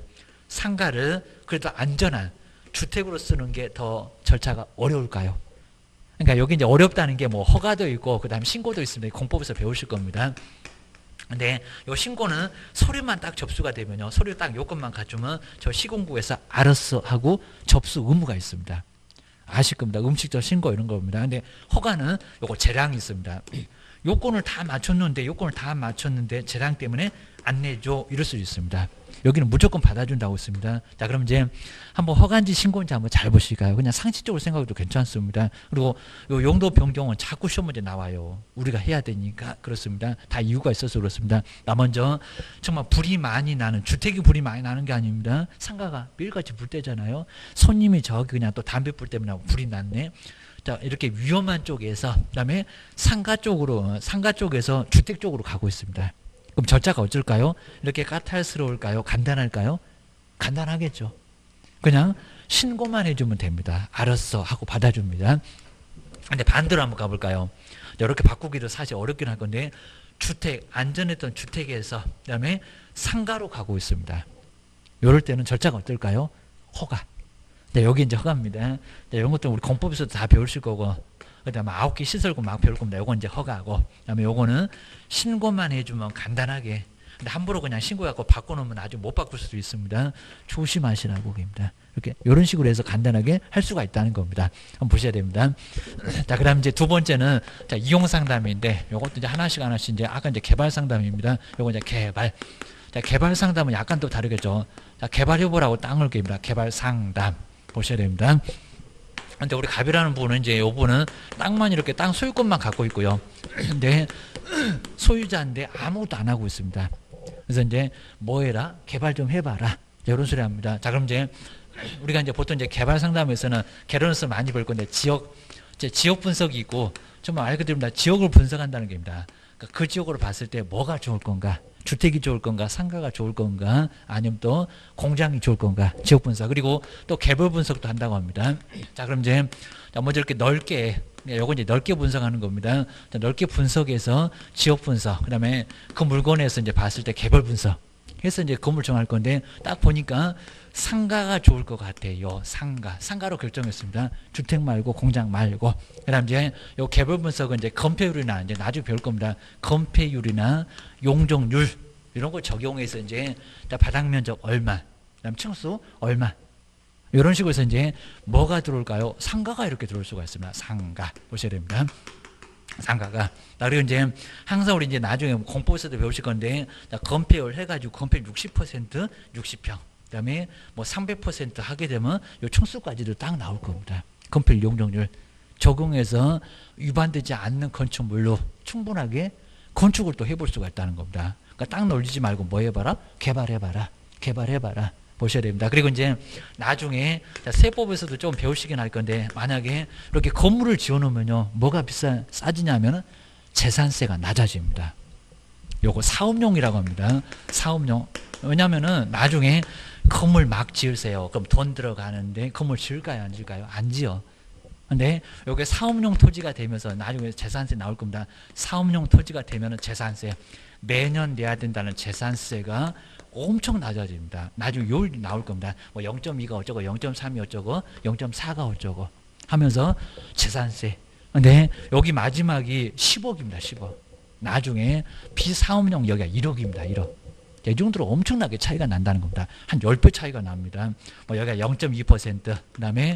상가를 그래도 안전한 주택으로 쓰는 게 더 절차가 어려울까요? 그러니까 여기 이제 어렵다는 게 뭐 허가도 있고 그다음에 신고도 있습니다. 공법에서 배우실 겁니다. 근데 요 신고는 서류만 딱 접수가 되면요. 서류 딱 요건만 갖추면 저 시공구에서 알았어 하고 접수 의무가 있습니다. 아실 겁니다. 음식점 신고 이런 겁니다. 근데 허가는 요거 재량이 있습니다. 요건을 다 맞췄는데 재량 때문에 안 내줘 이럴 수 있습니다. 여기는 무조건 받아준다고 했습니다. 자, 그럼 이제 한번 허가인지 신고인지 한번 잘 보실까요? 그냥 상식적으로 생각해도 괜찮습니다. 그리고 요 용도 변경은 자꾸 시험 문제 나와요. 우리가 해야 되니까 그렇습니다. 다 이유가 있어서 그렇습니다. 나 먼저 정말 불이 많이 나는 주택이 불이 많이 나는 게 아닙니다. 상가가 매일같이 불 때잖아요. 손님이 저기 그냥 또 담배 불 때문에 불이 났네. 자, 이렇게 위험한 쪽에서 그다음에 상가 쪽에서 주택 쪽으로 가고 있습니다. 그럼 절차가 어쩔까요? 이렇게 까탈스러울까요? 간단할까요? 간단하겠죠. 그냥 신고만 해주면 됩니다. 알았어 하고 받아줍니다. 근데 반대로 한번 가볼까요? 이렇게 바꾸기도 사실 어렵긴 할 건데 주택, 안전했던 주택에서 그다음에 상가로 가고 있습니다. 이럴 때는 절차가 어떨까요? 허가. 네, 여기 이제 허가입니다. 네, 이런 것도 우리 공법에서도 다 배우실 거고 그다음에 9개 시설고 막 배울 겁니다. 요건 이제 허가하고 그다음에 요거는 신고만 해주면 간단하게. 근데 함부로 그냥 신고해갖고 바꿔놓으면 나중에 못 바꿀 수도 있습니다. 조심하시라고 겁니다. 이렇게 이런 식으로 해서 간단하게 할 수가 있다는 겁니다. 한번 보셔야 됩니다. 자, 그다음 이제 두 번째는 자, 이용 상담인데 요것도 이제 하나씩 이제 아까 이제 개발 상담입니다. 요거 이제 개발. 자, 개발 상담은 약간 또 다르겠죠. 자, 개발 협업하고 땅을 깁니다. 개발 상담 보셔야 됩니다. 근데 우리 갑이라는 분은 이제 요 분은 땅만 이렇게 땅 소유권만 갖고 있고요. 근데 소유자인데 아무것도 안 하고 있습니다. 그래서 이제 뭐 해라? 개발 좀 해봐라. 이런 소리 합니다. 자, 그럼 이제 우리가 이제 보통 이제 개발 상담에서는 개론에서 많이 볼 건데 지역 분석이 있고 정말 말 그대로 지역을 분석한다는 겁니다. 그러니까 그 지역으로 봤을 때 뭐가 좋을 건가? 주택이 좋을 건가? 상가가 좋을 건가? 아니면 또 공장이 좋을 건가? 지역 분석. 그리고 또 개별 분석도 한다고 합니다. 자, 그럼 이제 먼저 이렇게 넓게 요거 이제 넓게 분석하는 겁니다. 넓게 분석해서 지역 분석, 그다음에 그 물건에서 이제 봤을 때 개별 분석 해서 이제 건물 정할 건데 딱 보니까 상가가 좋을 것 같아요. 상가로 결정했습니다. 주택 말고 공장 말고. 그다음 이제 요 개별 분석은 이제 건폐율이나 이제 나중에 배울 겁니다. 건폐율이나 용적률 이런 거 적용해서 이제 바닥 면적 얼마, 그다음 층수 얼마. 이런 식으로 해서 이제 뭐가 들어올까요? 상가가 이렇게 들어올 수가 있습니다. 상가 보셔야 됩니다. 상가가. 그리고 이제 항상 우리 이제 나중에 공법에서도 배우실 건데 건폐율 해가지고 건폐율 60% 60평. 그다음에 뭐 300% 하게 되면 요 층수까지도 딱 나올 겁니다. 건폐율 용적률 적용해서 위반되지 않는 건축물로 충분하게 건축을 또 해볼 수가 있다는 겁니다. 그러니까 딱 놀리지 말고 뭐 해봐라? 개발해봐라. 보셔야 됩니다. 그리고 이제 나중에 세법에서도 좀 배우시긴 할 건데 만약에 이렇게 건물을 지어놓으면요 뭐가 싸지냐면 재산세가 낮아집니다. 요거 사업용이라고 합니다. 사업용. 왜냐면은 나중에 건물 막 지으세요. 그럼 돈 들어가는데 건물 지을까요? 안 지을까요? 안 지어. 근데 요게 사업용 토지가 되면서 나중에 재산세 나올 겁니다. 사업용 토지가 되면은 재산세 매년 내야 된다는 재산세가 엄청 낮아집니다. 나중에 요율이 나올 겁니다. 뭐 0.2가 어쩌고 0.3이 어쩌고 0.4가 어쩌고 하면서 재산세. 근데 여기 마지막이 10억입니다. 10억. 나중에 비사업용 여기가 1억입니다. 1억. 이 정도로 엄청나게 차이가 난다는 겁니다. 한 10배 차이가 납니다. 뭐 여기가 0.2%, 그 다음에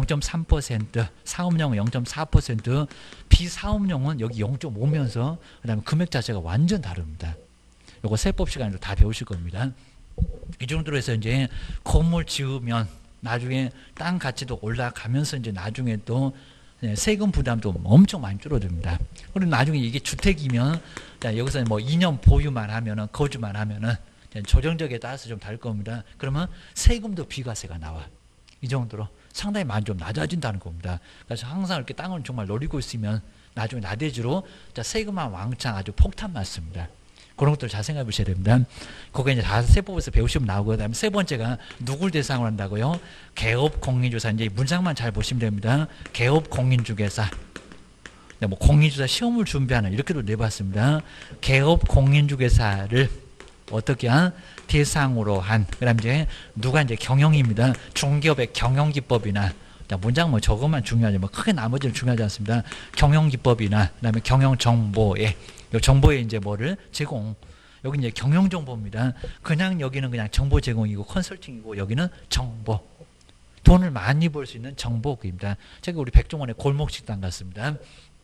0.3%, 사업용은 0.4%, 비사업용은 여기 0.5면서 그 다음에 금액 자체가 완전 다릅니다. 요거 세법 시간에도 다 배우실 겁니다. 이 정도로 해서 이제 건물 지으면 나중에 땅 가치도 올라가면서 이제 나중에 또 세금 부담도 엄청 많이 줄어듭니다. 그리고 나중에 이게 주택이면 여기서 뭐 2년 보유만 하면은 거주만 하면은 조정적에 따라서 좀 다를 겁니다. 그러면 세금도 비과세가 나와. 이 정도로 상당히 많이 좀 낮아진다는 겁니다. 그래서 항상 이렇게 땅을 정말 노리고 있으면 나중에 나대주로 세금만 왕창 아주 폭탄 맞습니다. 그런 것들 잘 생각해 보셔야 됩니다. 그거 이제 다 세법에서 배우시면 나오고, 그다음에 세 번째가 누굴 대상으로 한다고요? 개업 공인주사. 이제 문장만 잘 보시면 됩니다. 개업 공인중개사. 뭐 공인주사 시험을 준비하는 이렇게도 내봤습니다. 개업 공인중개사를 어떻게 한 대상으로 한. 그다음 이제 누가 이제 경영입니다. 중개업의 경영기법이나 문장 뭐 저것만 중요하지 뭐 크게 나머지는 중요하지 않습니다. 경영기법이나 그다음에 경영정보에 요 정보에 이제 뭐를 제공. 여기 이제 경영정보입니다. 그냥 여기는 그냥 정보 제공이고 컨설팅이고 여기는 정보. 돈을 많이 벌 수 있는 정보입니다. 저기 우리 백종원의 골목식당 같습니다.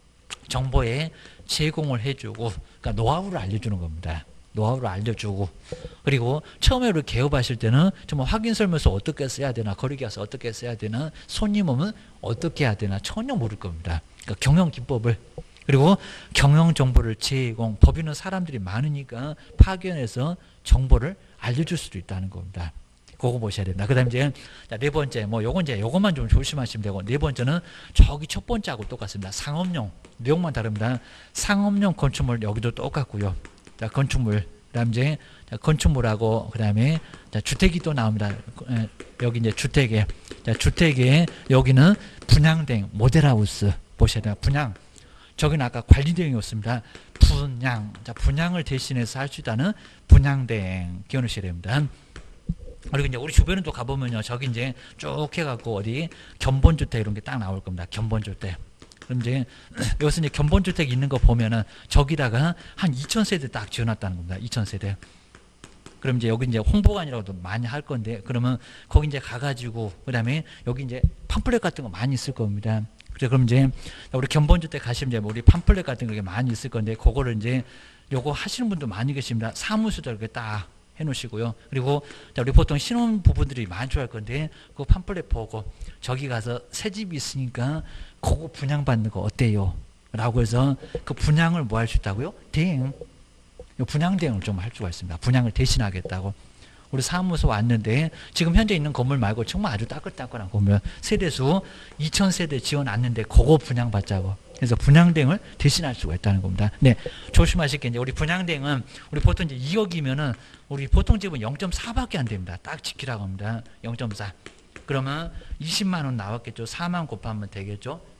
정보에 제공을 해주고, 그러니까 노하우를 알려주는 겁니다. 노하우를 알려주고, 그리고 처음에 우리 개업하실 때는 정말 확인설명서 어떻게 써야 되나, 거리계약서 어떻게 써야 되나, 손님은 어떻게 해야 되나 전혀 모를 겁니다. 그러니까 경영기법을. 그리고 경영정보를 제공, 법인은 사람들이 많으니까 파견해서 정보를 알려줄 수도 있다는 겁니다. 그거 보셔야 됩니다. 그 다음에 이제 네 번째, 뭐 요건 이제 요것만 좀 조심하시면 되고, 네 번째는 저기 첫 번째하고 똑같습니다. 상업용, 내용만 다릅니다. 상업용 건축물 여기도 똑같고요. 자, 건축물, 그 다음 이제 건축물하고, 그 다음에 주택이 또 나옵니다. 여기 이제 주택에, 주택에 여기는 분양된 모델하우스 보셔야 돼요. 분양. 저기는 아까 관리대행이었습니다. 분양. 자, 분양을 대신해서 할 수 있다는 분양대행 기억하셔야 됩니다. 그리고 이제 우리 주변에 또 가보면요. 저기 이제 쭉 해갖고 어디 견본주택 이런 게 딱 나올 겁니다. 견본주택. 그럼 이제 여기서 이제 견본주택 있는 거 보면은 저기다가 한 2,000세대 딱 지어놨다는 겁니다. 2,000세대. 그럼 이제 여기 이제 홍보관이라고도 많이 할 건데, 그러면 거기 이제 가가지고, 그 다음에 여기 이제 팜플렛 같은 거 많이 있을 겁니다. 그럼 이제 우리 견본주택 가시면 이제 우리 팜플렛 같은 게 많이 있을 건데, 그거를 이제 요거 하시는 분도 많이 계십니다. 사무소도 이렇게 딱 해놓으시고요. 그리고 우리 보통 신혼부부들이 많이 좋아할 건데, 그 팜플렛 보고 저기 가서 새 집이 있으니까 그거 분양받는 거 어때요? 라고 해서 그 분양을 뭐 할 수 있다고요? 대행. 분양 대행을 좀 할 수가 있습니다. 분양을 대신하겠다고. 우리 사무소 왔는데 지금 현재 있는 건물 말고 정말 아주 따끈따끈한 건물 세대수 2,000세대 지어놨는데 그거 분양받자고. 그래서 분양대행을 대신할 수가 있다는 겁니다. 네, 조심하실 게 이제 우리 분양대행은 우리 보통 이제 2억이면은 우리 보통 집은 0.4밖에 안 됩니다. 딱 지키라고 합니다. 0.4. 그러면 20만 원 나왔겠죠. 4만 곱하면 되겠죠.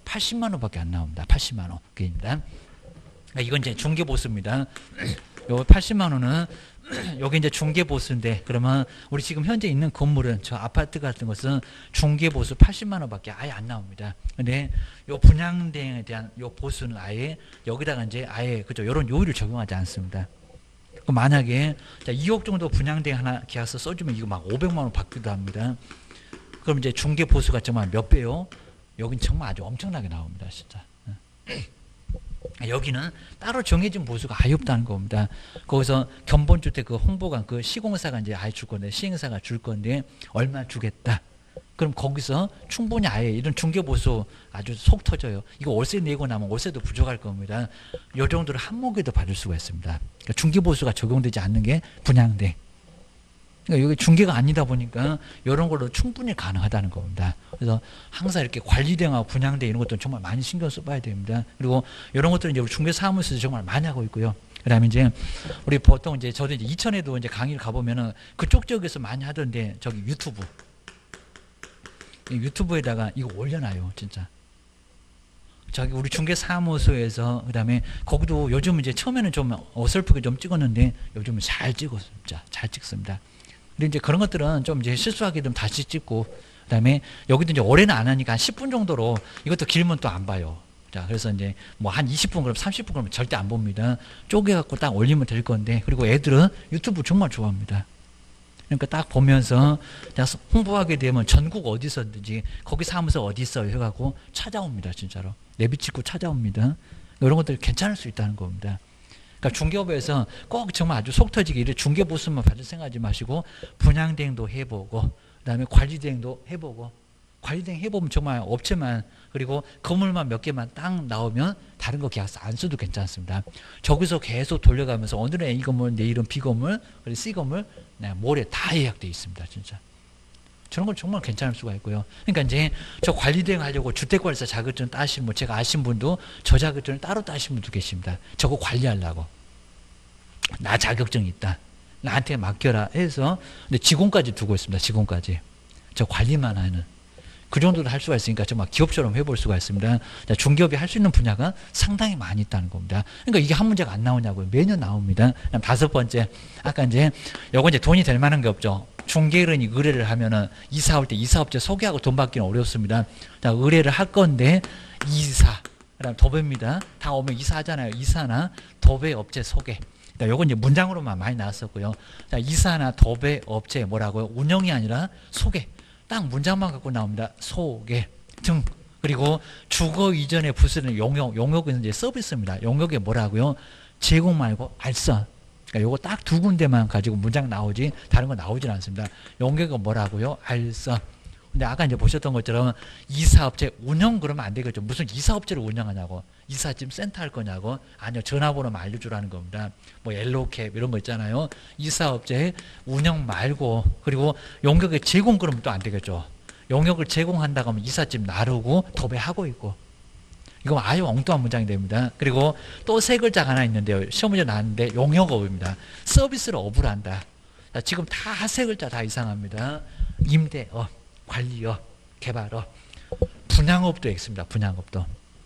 80만 원밖에 안 나옵니다. 80만 원. 그입니다. 이건 이제 중개보수입니다. 요 80만 원은 여기 이제 중개보수인데, 그러면 우리 지금 현재 있는 건물은, 저 아파트 같은 것은 중개보수 80만 원밖에 아예 안 나옵니다. 근데 요 분양대행에 대한 요 보수는 아예 여기다가 이제 아예 그죠, 요런 요율을 적용하지 않습니다. 그럼 만약에 2억 정도 분양대행 하나 계약서 써주면 이거 막 500만 원 받기도 합니다. 그럼 이제 중개보수가 정말 몇 배요? 여긴 정말 아주 엄청나게 나옵니다, 진짜. 여기는 따로 정해진 보수가 아예 없다는 겁니다. 거기서 견본주택 그 홍보관 그 시공사가 이제 아예 줄 건데, 시행사가 줄 건데 얼마 주겠다. 그럼 거기서 충분히 아예 이런 중개보수 아주 속 터져요. 이거 월세 내고 나면 월세도 부족할 겁니다. 이 정도로 한목에도 받을 수가 있습니다. 그러니까 중개보수가 적용되지 않는 게 분양대. 그러니까 여기 중개가 아니다 보니까 이런 걸로 충분히 가능하다는 겁니다. 그래서 항상 이렇게 관리대행하고 분양대 이런 것들은 정말 많이 신경 써봐야 됩니다. 그리고 이런 것들은 이제 우리 중개사무소에서 정말 많이 하고 있고요. 그다음에 이제 우리 보통 이제 저도 이제 이천에도 이제 강의를 가보면은 그쪽 지역에서 많이 하던데, 저기 유튜브에다가 이거 올려놔요, 진짜. 저기 우리 중개사무소에서, 그다음에 거기도 요즘 이제 처음에는 좀 어설프게 좀 찍었는데 요즘은 잘 찍었습니다. 잘 찍습니다. 근데 이제 그런 것들은 좀 이제 실수하게 되면 다시 찍고, 그다음에 여기도 이제 오래는 안 하니까 한 10분 정도로, 이것도 길면 또 안 봐요. 자, 그래서 이제 뭐 한 20분 그럼 30분 그러면 절대 안 봅니다. 쪼개갖고 딱 올리면 될 건데, 그리고 애들은 유튜브 정말 좋아합니다. 그러니까 딱 보면서 홍보하게 되면 전국 어디서든지 거기 사무소 어디 있어요 해갖고 찾아옵니다. 진짜로 내비치고 찾아옵니다. 이런 것들이 괜찮을 수 있다는 겁니다. 그러니까 중개업에서 꼭 정말 아주 속 터지게 이렇게 중개보수만 받을 생각하지 마시고 분양대행도 해보고, 그다음에 관리대행도 해보고, 관리대행 해보면 정말 업체만, 그리고 건물만 몇 개만 딱 나오면 다른 거 계약서 안 써도 괜찮습니다. 저기서 계속 돌려가면서 오늘은 A 건물, 내일은 B 건물, 그리고 C 건물, 모레 다 예약되어 있습니다. 진짜. 저런 건 정말 괜찮을 수가 있고요. 그러니까 이제 저 관리대행 하려고 주택관리사 자격증 따신 분, 제가 아신 분도 저 자격증을 따로 따신 분도 계십니다. 저거 관리하려고. 나 자격증이 있다. 나한테 맡겨라 해서. 근데 직원까지 두고 있습니다. 직원까지. 저 관리만 하는. 그 정도로 할 수가 있으니까 정말 기업처럼 해볼 수가 있습니다. 중기업이 할 수 있는 분야가 상당히 많이 있다는 겁니다. 그러니까 이게 한 문제가 안 나오냐고요. 매년 나옵니다. 그다음 5번째, 아까 이제 요거 이제 돈이 될 만한 게 없죠. 중개인이 의뢰를 하면은 이사 올 때 이사업체 소개하고 돈 받기는 어렵습니다. 자, 의뢰를 할 건데 이사, 그다음 도배입니다. 다 오면 이사하잖아요. 이사나 도배 업체 소개. 요건 이제 문장으로만 많이 나왔었고요. 자, 이사나 도배 업체 뭐라고요? 운영이 아니라 소개. 딱 문장만 갖고 나옵니다. 소개 등. 그리고 주거 이전의 부수는 용역은 이제 서비스입니다. 용역이 뭐라고요? 제공 말고 알선. 그러니까 요거 딱 두 군데만 가지고 문장 나오지 다른 거 나오질 않습니다. 용역은 뭐라고요? 알선. 근데 아까 이제 보셨던 것처럼 이사업체 운영 그러면 안 되겠죠. 무슨 이사업체를 운영하냐고. 이사짐 센터 할 거냐고. 아니요, 전화번호만 알려주라는 겁니다. 뭐 옐로우캡 이런 거 있잖아요. 이사업체 운영 말고, 그리고 용역의 제공 그러면 또 안 되겠죠. 용역을 제공한다고 하면 이사짐 나르고 도배하고 있고. 이거 아주 엉뚱한 문장이 됩니다. 그리고 또 세 글자가 하나 있는데요. 시험 문제 나왔는데 용역업입니다. 서비스를 업을 한다. 자, 지금 다 세 글자 다 이상합니다. 임대업, 관리업, 개발업, 분양업도 있습니다. 분양업도.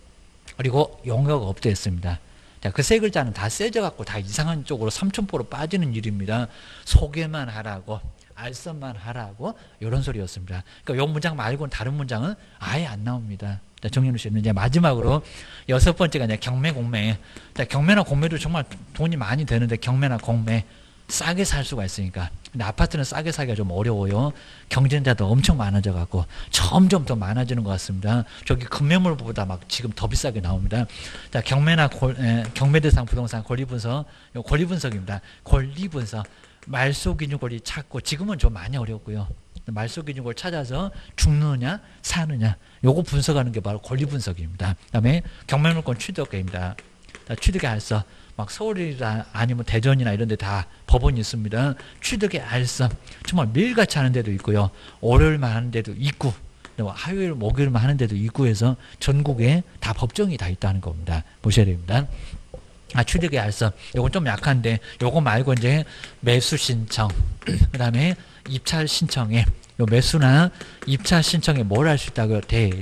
그리고 용역업도 있습니다. 자, 그 세 글자는 다 세져갖고 다 이상한 쪽으로 삼천포로 빠지는 일입니다. 소개만 하라고, 알선만 하라고, 이런 소리였습니다. 그러니까 이 문장 말고는 다른 문장은 아예 안 나옵니다. 자, 정현우 씨는 이제 마지막으로 6번째가 이제 경매, 공매. 자, 경매나 공매도 정말 돈이 많이 되는데 경매나 공매 싸게 살 수가 있으니까. 근데 아파트는 싸게 사기가 좀 어려워요. 경쟁자도 엄청 많아져 갖고 점점 더 많아지는 것 같습니다. 저기 급매물보다 막 지금 더 비싸게 나옵니다. 자, 경매나 경매 대상 부동산 권리 분석, 요 권리 분석입니다. 권리 분석, 말소 기준 권리 찾고, 지금은 좀 많이 어렵고요. 말소 기준 권리 찾아서 죽느냐 사느냐 요거 분석하는 게 바로 권리 분석입니다. 그다음에 경매물권 취득입니다. 취득의 알선, 막 서울이나 아니면 대전이나 이런 데 다 법원이 있습니다. 취득의 알선 정말 매일같이 하는 데도 있고요. 월요일만 하는 데도 있고, 화요일 목요일만 하는 데도 있고 해서 전국에 다 법정이 다 있다는 겁니다. 보셔야 됩니다. 아, 취득의 알선 요건 좀 약한데, 요거 말고 이제 매수 신청, 그 다음에 입찰 신청에, 요 매수나 입찰 신청에 뭘 할 수 있다고요? 대리.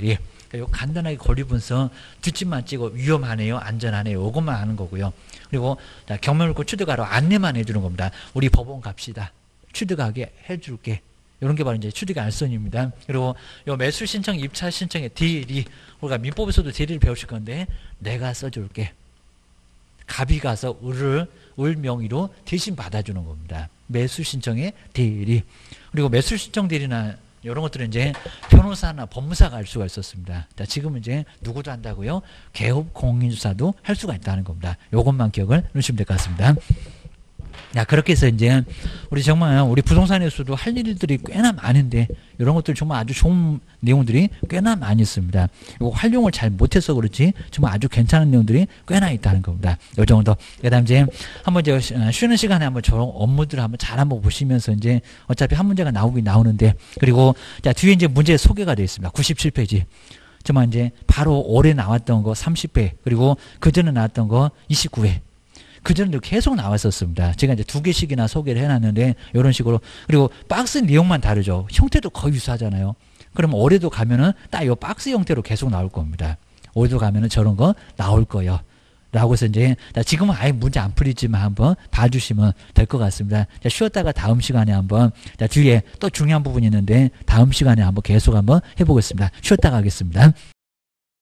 요 간단하게 권리분석 뒷집만 찍어 위험하네요, 안전하네요, 이것만 하는 거고요. 그리고 자, 경매물건 취득하러 안내만 해주는 겁니다. 우리 법원 갑시다. 취득하게 해줄게. 이런 게 바로 이제 취득의 알선입니다. 그리고 요 매수 신청, 입차 신청의 대리, 우리가 민법에서도 대리를 배우실 건데 내가 써줄게. 갑이 가서 을 명의로 대신 받아주는 겁니다. 매수 신청의 대리. 그리고 매수 신청 대리나 이런 것들은 이제 변호사나 법무사가 할 수가 있었습니다. 자, 지금은 이제 누구도 한다고요? 개업 공인주사도 할 수가 있다는 겁니다. 요것만 기억을 해주시면 될 것 같습니다. 야, 그렇게 해서 이제 우리 정말 우리 부동산에서도 할 일들이 꽤나 많은데 이런 것들 정말 아주 좋은 내용들이 꽤나 많이 있습니다. 이거 활용을 잘 못해서 그렇지 정말 아주 괜찮은 내용들이 꽤나 있다는 겁니다. 요 정도. 그다음 이제 한번 이제 쉬는 시간에 한번 저런 업무들을 한번 잘 한번 보시면서 이제 어차피 한 문제가 나오긴 나오는데 그리고 자 뒤에 이제 문제 소개가 되어 있습니다. 97페이지. 정말 이제 바로 올해 나왔던 거 30회 그리고 그 전에 나왔던 거 29회. 그전에도 계속 나왔었습니다. 제가 이제 2개씩이나 소개를 해놨는데 이런 식으로 그리고 박스 내용만 다르죠. 형태도 거의 유사하잖아요. 그럼 올해도 가면은 딱 이 박스 형태로 계속 나올 겁니다. 올해도 가면은 저런 거 나올 거예요. 라고 해서 이제 지금은 아예 문제 안 풀리지만 한번 봐주시면 될 것 같습니다. 자, 쉬었다가 다음 시간에 한번 뒤에 또 중요한 부분이 있는데 다음 시간에 한번 계속 한번 해보겠습니다. 쉬었다가 하겠습니다.